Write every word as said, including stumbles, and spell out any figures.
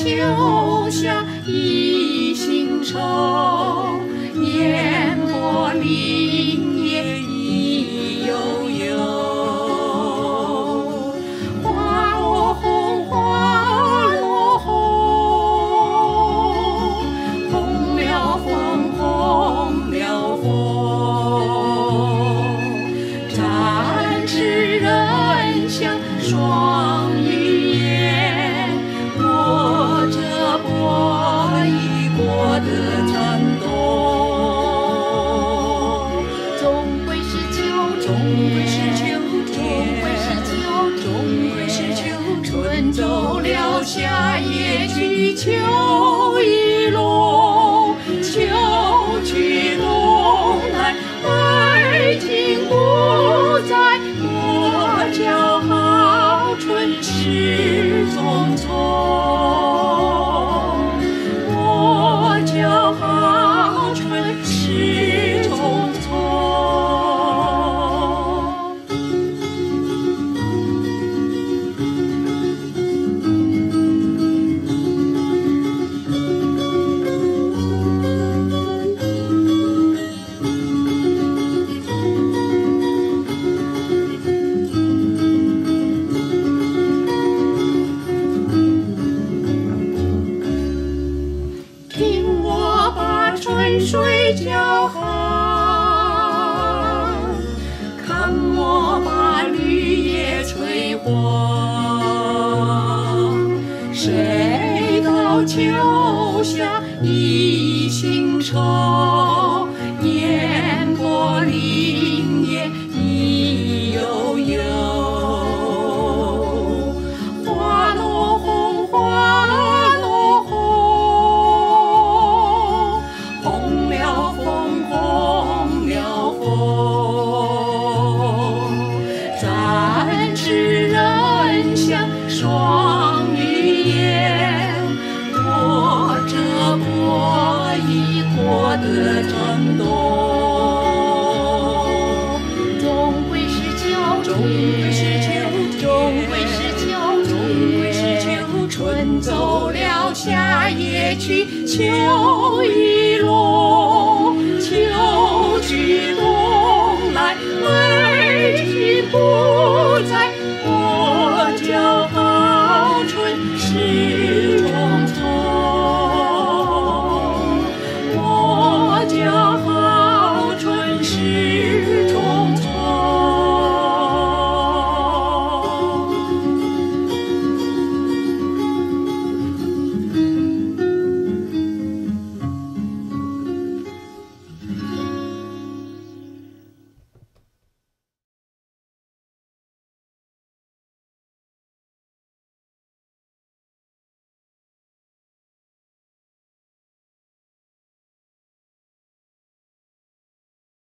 秋夏一心愁，烟波林野意悠悠。花落红，花落红，红了枫，红了枫。展翅人向双语言，握着波一国的颤动。终归是秋天，终归是秋天，终归是秋天。春走了，夏也去，秋已落，秋去冬来，爱情不再。我叫好春始匆匆，我叫好春始匆匆。听我把春水叫喊，看我把绿叶吹黄。谁道秋夏一心愁，烟波林野意悠悠。花落红，花落红，红了枫，红了枫。展翅人向双语言，握着波一国的颤动。终归是秋天，终归是秋天，终归是秋天，终归是秋天。春走了，夏也去，秋已